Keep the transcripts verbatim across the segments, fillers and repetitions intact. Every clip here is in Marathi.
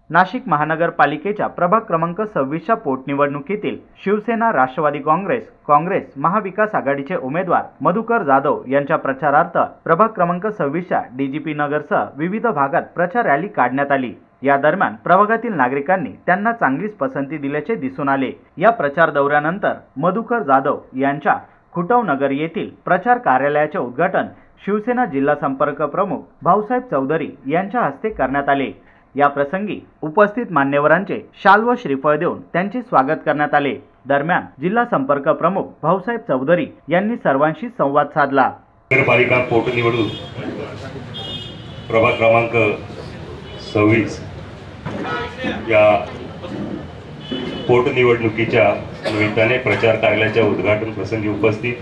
नाशिक महानगरपालिकेच्या प्रभाग क्रमांक सव्वीसच्या पोटनिवडणुकीतील शिवसेना, राष्ट्रवादी काँग्रेस, काँग्रेस, महाविकास आघाडीचे उमेदवार मधुकर जाधव यांच्या प्रचारार्थ प्रभाग क्रमांक सव्वीसच्या डीजीपी नगरसह विविध भागात प्रचार रॅली काढण्यात आली। या दरम्यान प्रभागातील नागरिकांनी त्यांना चांगलीच पसंती दिल्याचे दिसून आले। या प्रचार दौऱ्यानंतर मधुकर जाधव यांच्या खुटव नगर येथील प्रचार कार्यालयाचे उद्घाटन शिवसेना जिल्हा संपर्क प्रमुख भाऊसाहेब चौधरी यांच्या हस्ते करण्यात आले। या प्रसंगी उपस्थित मान्यवरांचे शाल व श्रीफळ देऊन त्यांचे स्वागत करण्यात आले। दरम्यान जिल्हा संपर्क प्रमुख भाऊसाहेब चौधरी यांनी सर्वांशी संवाद साधला। नगरपालिका पोटनिवडणूक प्रभाग क्रमांक सव्वीस या पोटनिवडणुकीच्या निमित्ताने प्रचार कार्यालयाच्या उद्घाटन प्रसंगी उपस्थित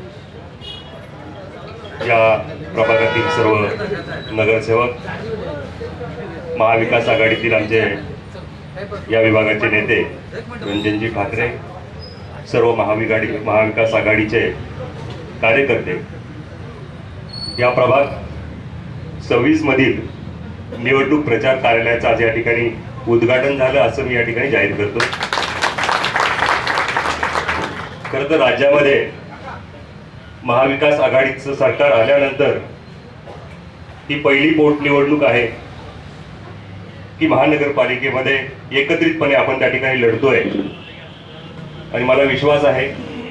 या प्रभागातील सर्व नगरसेवक, महाविकास आघाडीतील आमचे या विभागाचे नेते रंजनजी ठाकरे, सर्व महाविकास महाविकास आघाडीचे कार्यकर्ते, या प्रभाग सव्वीस मधील निवडणूक प्रचार कार्यालयाचं आज या ठिकाणी उद्घाटन झालं असं मी या ठिकाणी जाहीर करतो। खरं तर राज्यामध्ये महाविकास आघाडीचं सरकार आल्यानंतर ही पहिली पोटनिवडणूक आहे की महानगरपालिकेमध्ये एकत्रितपणे आपण त्या ठिकाणी लढतोय आणि मला विश्वास आहे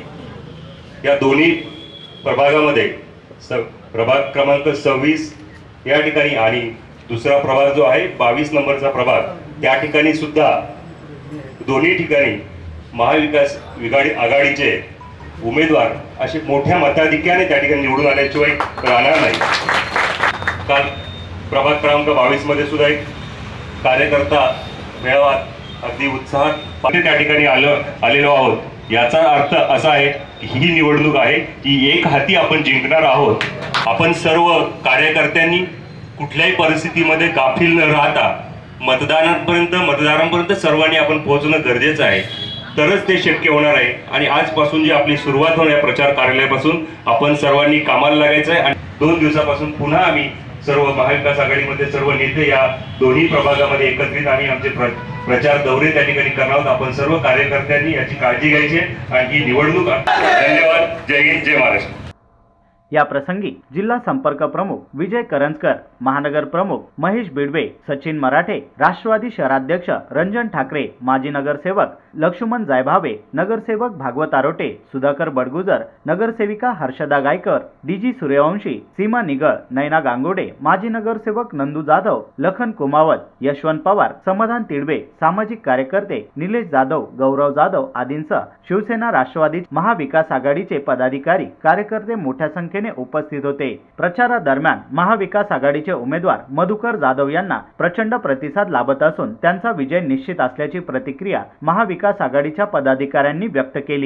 या दोन्ही प्रभागामध्ये प्रभाग क्रमांक सव्वीस या ठिकाणी आणि दुसरा प्रभाग जो आहे बावीस नंबरचा प्रभाग त्या ठिकाणी सुद्धा दोन्ही ठिकाणी महाविकास आघाडीचे उमेदवार असे मोठ्या मताधिक्याने त्या ठिकाणी निवडून आल्याशिवाय राहणार नाही। काल प्रभाग क्रमांक बावीस मध्ये सुद्धा एक कार्यकर्ता मेळावा अगदी उत्साहात त्या ठिकाणी आलो आलेलो आहोत। याचा अर्थ असा आहे की ही निवडणूक आहे की एक हाती आपण जिंकणार आहोत। आपण सर्व कार्यकर्त्यांनी कुठल्याही परिस्थितीमध्ये गाफील न राहता मतदारांपर्यंत मतदारांपर्यंत सर्वांनी आपण पोहोचणं गरजेचं आहे, तरच ते शक्य होणार आहे। आणि आजपासून जी आपली सुरुवात होणार प्रचार कार्यालयापासून आपण सर्वांनी कामाला लागायचं आहे आणि दोन दिवसापासून पुन्हा आम्ही सर्व महाविकास आघाडीमध्ये सर्व नेते या दोन्ही प्रभागामध्ये एकत्रित आणि आमचे प्र, प्रचार दौरे त्या ठिकाणी करणार आहोत। आपण सर्व कार्यकर्त्यांनी याची काळजी घ्यायची आणि ही निवडणूक। धन्यवाद। जय हिंद, जय महाराष्ट्र। या प्रसंगी जिल्हा संपर्क प्रमुख विजय करंजकर, महानगर प्रमुख महेश बिडवे, सचिन मराठे, राष्ट्रवादी शहराध्यक्ष रंजन ठाकरे, माजी नगरसेवक लक्ष्मण जायभावे, नगरसेवक भागवत आरोटे, सुधाकर बडगुजर, नगरसेविका हर्षदा गायकर, डीजी सूर्यवंशी, सीमा निगळ, नैना गांगोडे, माजी नगरसेवक नंदू जाधव, लखन कुमावत, यशवंत पवार, समाधान तिडवे, सामाजिक कार्यकर्ते निलेश जाधव, गौरव जाधव आदींसह शिवसेना, राष्ट्रवादी, महाविकास आघाडीचे पदाधिकारी, कार्यकर्ते मोठ्या संख्येने उपस्थित होते। प्रचारादरम्यान महाविकास आघाडीचे उमेदवार मधुकर जाधव यांना प्रचंड प्रतिसाद लाभत असून त्यांचा विजय निश्चित असल्याची प्रतिक्रिया महाविकास आघाडीच्या पदाधिकाऱ्यांनी व्यक्त केली।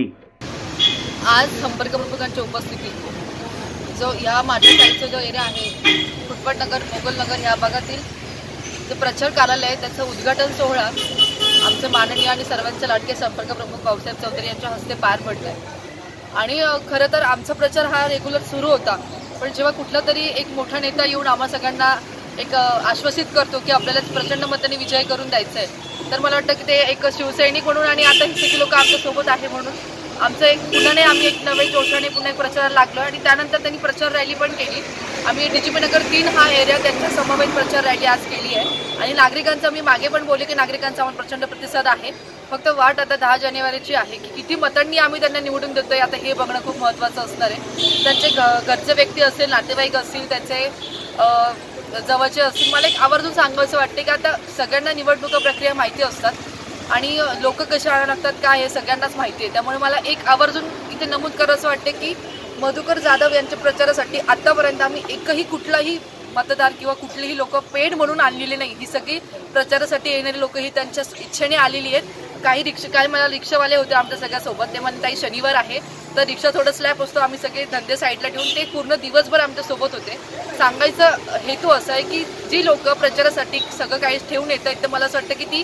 आज संपर्क प्रमुखांच्या उपस्थितीत जो या माझ्या साईडचा जो एरिया आहे फुटपाथ नगर, मोगल नगर या भागातील जो प्रचार कार्यालय आहे त्याचं उद्घाटन सोहळा आमचे माननीय आणि सर्वांचे लाडके संपर्क प्रमुख भाऊसाहेब चौधरी यांच्या हस्ते पार पडलाय। आणि खरं तर आमचा प्रचार हा रेग्युलर सुरू होता, पण जेव्हा कुठला तरी एक मोठा नेता येऊन आम्हा सगळ्यांना एक आश्वासित करतो की आपल्याला प्रचंड मताने विजय करून द्यायचा आहे, तर मला वाटतं की ते एक शिवसैनिक म्हणून आणि आता हे सगळे लोक आमच्यासोबत आहे म्हणून आमचं एक पुन्हा आम्ही एक नवे जोशाने पुन्हा एक प्रचाराला लागलो। आणि त्यानंतर त्यांनी प्रचार रॅली पण केली। आम्ही डीजीपी नगर तीन हा एरिया त्यांच्या समवेत प्रचार रॅली आज केली आहे आणि नागरिकांचा मी मागे पण बोलले की नागरिकांचा आम्हाला प्रचंड प्रतिसाद आहे। फक्त वाट आता दहा जानेवारीची आहे की किती मतांनी आम्ही त्यांना निवडून देतोय आता हे बघणं खूप महत्त्वाचं असणार आहे। त्यांचे घरचे व्यक्ती असतील, नातेवाईक असतील, त्यांचे जवळचे असतील, मला एक आवर्जून सांगायचं वाटते की आता सगळ्यांना निवडणूक प्रक्रिया माहिती असतात आणि लोक कसे आणायला लागतात काय हे सगळ्यांनाच माहिती आहे। त्यामुळे मला एक आवर्जून इथे नमूद करायचं वाटते की मधुकर जाधव यांच्या प्रचारासाठी आतापर्यंत आम्ही एकही कुठलाही मतदार किंवा कुठलीही लोक पेड म्हणून आणलेली नाही। ही सगळी प्रचारासाठी येणारी लोक ही त्यांच्या इच्छेने आलेली आहेत। काही रिक्षा काही मला रिक्षावाले होते आमच्या सगळ्यासोबत, ते म्हणत ताई शनिवार आहे तर रिक्षा थोडं स्लॅप असतो, आम्ही सगळे धंदे साईडला ठेवून ते पूर्ण दिवसभर आमच्यासोबत होते। सांगायचं हेतू असा आहे की जी लोक प्रचारासाठी सगळं काही ठेवून येत आहेत तर मला असं वाटतं की ती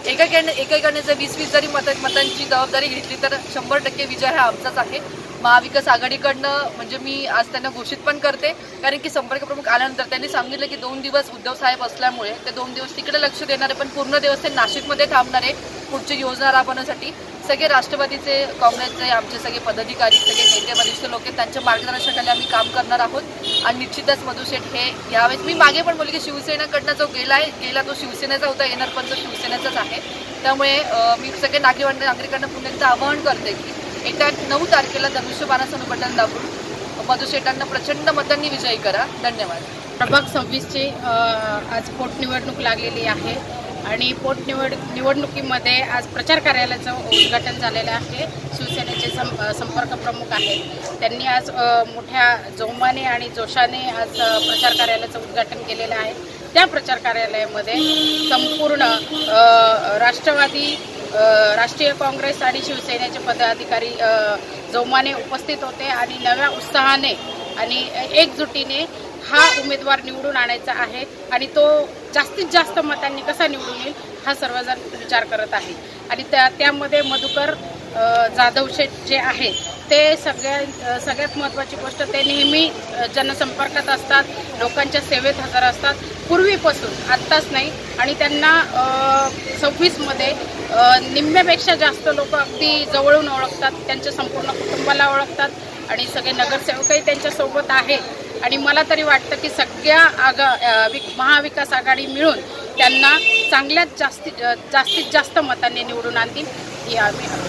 एकेकाने एकेकाने जर वीस वीस जरी मत मतांची जबाबदारी घेतली तर शंभर टक्के विजय हा आमचाच आहे. महाविकास आघाडीकडनं म्हणजे मी आज त्यांना घोषित पण करते, कारण की संपर्क प्रमुख आल्यानंतर त्यांनी सांगितलं की दोन दिवस उद्धव साहेब असल्यामुळे ते दोन दिवस तिकडे लक्ष देणारे, पण पूर्ण दिवस ते नाशिकमध्ये थांबणारे पुढची योजना राबवण्यासाठी. सगळे राष्ट्रवादीचे, काँग्रेसचे, आमचे सगळे पदाधिकारी, सगळे नेते वरिष्ठ लोक त्यांच्या मार्गदर्शनाखाली आम्ही काम करणार आहोत. आणि निश्चितच मधु शेठ हे यावेळेस, मी मागे पण बोलले की शिवसेनेकडनं जो गेला आहे गेला तो शिवसेनेचा होता, येणार पण तो शिवसेनेचाच आहे. त्यामुळे मी सगळे नागरिक नागरिकांना पुन्हा एकदा आवाहन करते की येत्या नऊ तारखेला धनुष्यबाणाचं बटन दाबून मधु शेठांना प्रचंड मतांनी विजयी करा. धन्यवाद. प्रभाग सव्वीसची आज पोटनिवडणूक लागलेली आहे आणि पोटनिवड निवडणुकीमध्ये आज प्रचार कार्यालयाचं उद्घाटन झालेलं आहे. शिवसेनेचे सं संपर्क प्रमुख आहेत, त्यांनी आज मोठ्या जोमाने आणि जोशाने आज प्रचार कार्यालयाचं उद्घाटन केलेलं आहे. त्या प्रचार कार्यालयामध्ये संपूर्ण राष्ट्रवादी, राष्ट्रीय काँग्रेस आणि शिवसेनेचे पदाधिकारी जोमाने उपस्थित होते आणि नव्या उत्साहाने आणि एकजुटीने हा उमेदवार निवडून आणायचा आहे आणि तो जास्तीत जास्त मतांनी कसा निवडून येईल हा सर्वजण विचार करत आहे. आणि त्या त्यामध्ये मधुकर जाधव शेठ जे आहे ते सगळ्या सगळ्यात महत्त्वाची गोष्ट, ते नेहमी जनसंपर्कात असतात, लोकांच्या सेवेत हजर असतात पूर्वीपासून, आत्ताच नाही. आणि त्यांना सव्वीसमध्ये निम्म्यापेक्षा जास्त लोक अगदी जवळून ओळखतात, त्यांच्या संपूर्ण कुटुंबाला ओळखतात आणि सगळे नगरसेवकही त्यांच्यासोबत आहे. आणि मला तरी वाटतं की सगळ्या आगा महाविकास आघाडी मिळून त्यांना चांगल्यात जास्तीत जास्तीत जास्त मतांनी निवडून आणतील ही आम्ही